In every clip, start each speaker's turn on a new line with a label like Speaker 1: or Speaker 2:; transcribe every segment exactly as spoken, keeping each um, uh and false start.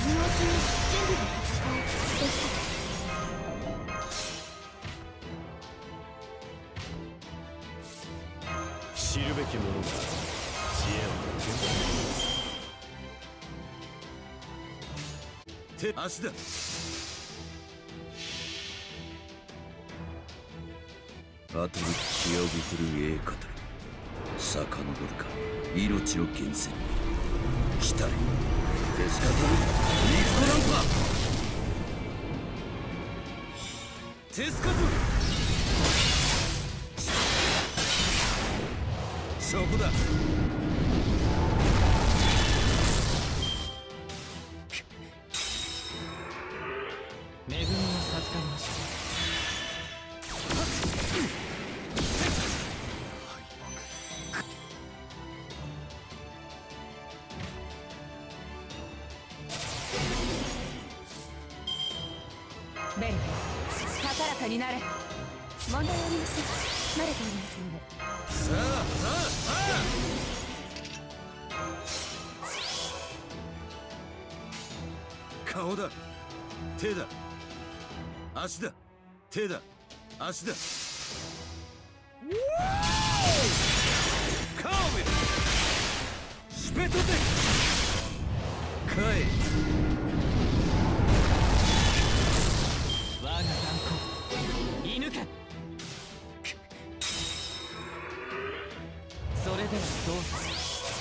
Speaker 1: 準備ができた。
Speaker 2: 知るべきものが知恵を受け手足だ。
Speaker 3: 後に気をぶする栄語り遡るか命を厳選来たれデスカトルニコランパデスカトルそこだ。
Speaker 4: 恵みを授かりました。
Speaker 1: ベル高らかになれ。問題ありません。慣れておりますので。
Speaker 2: さあさあさあ顔だ手だ足だ手だ足だカーメルスペトテカイ
Speaker 4: 我が断固犬か。それではどうぞ。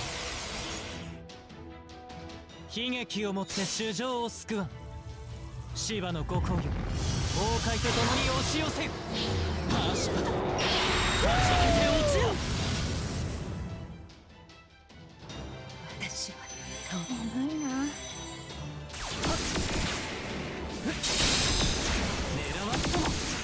Speaker 4: 悲劇をもって主情を救わん。芝のご公よ、崩壊と共に押し寄せよ。パーシパだ、はじけて落ちよ。
Speaker 1: 私は遠いな。
Speaker 4: 狙わずとも。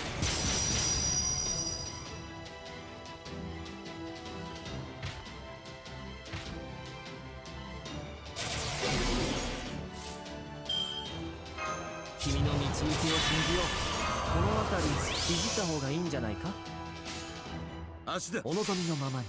Speaker 4: 君の導きを信じよう。この辺りいじった方がいいんじゃないか。
Speaker 2: 足だ。
Speaker 4: お望みのままに。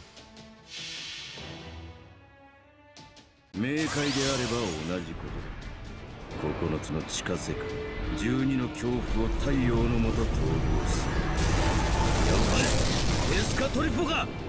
Speaker 3: 明快であれば同じことだ。九つの地下世界、十二の恐怖を太陽のもと統合する。やっぱりエスカトリポか。